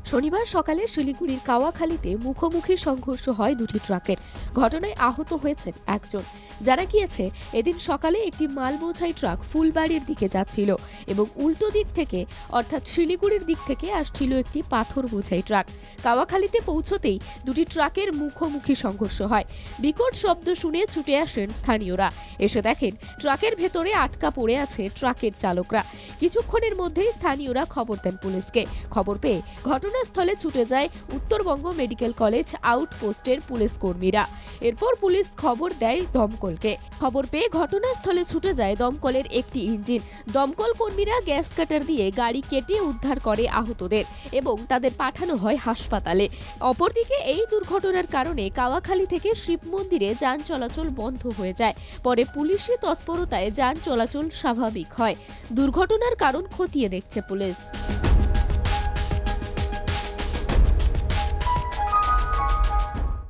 শনিবার সকালে শিলিগুড়ির কাওয়াখালীতে মুখোমুখি সংঘর্ষ হয় দুটি ট্রাকের। ঘটনায় আহত হয়েছেন একজন। জানা গিয়েছে, এদিন সকালে একটি মাল বোঝাই ট্রাক ফুলবাড়ির দিকে যাচ্ছিল এবং উল্টো দিক থেকে অর্থাৎ শিলিগুড়ির দিক থেকে আসছিল একটি পাথর বোঝাই ট্রাক। কাওয়াখালীতে পৌঁছতেই দুটি ট্রাকের মুখোমুখি সংঘর্ষ হয়। বিকট শব্দ শুনে ছুটে আসেন স্থানীয়রা। এসে দেখেন ট্রাকের ভেতরে আটকা পড়ে আছে ট্রাকের চালকরা। কিছুক্ষণের মধ্যেই স্থানীয়রা খবর দেন পুলিশকে। খবর পেয়ে ঘটনাস্থলে ছুটে যায় উত্তরবঙ্গ মেডিকেল কলেজ আউটপোস্টের পুলিশ কর্মীরা। এরপর পুলিশ খবর দেয় দমকলকে। খবর পেয়ে ঘটনাস্থলে ছুটে যায় দমকলের একটি ইঞ্জিন। দমকল কর্মীরা গ্যাস কাটার দিয়ে গাড়ি কেটে উদ্ধার করে আহতদের এবং তাদের পাঠানো হয় হাসপাতালে। অপরদিকে এই দুর্ঘটনার কারণে কাওয়াখালী থেকে শিব মন্দিরে যান চলাচল বন্ধ হয়ে যায়। পরে পুলিশি তৎপরতায় যান চলাচল স্বাভাবিক হয়। দুর্ঘটনার কারণ খতিয়ে দেখছে পুলিশ।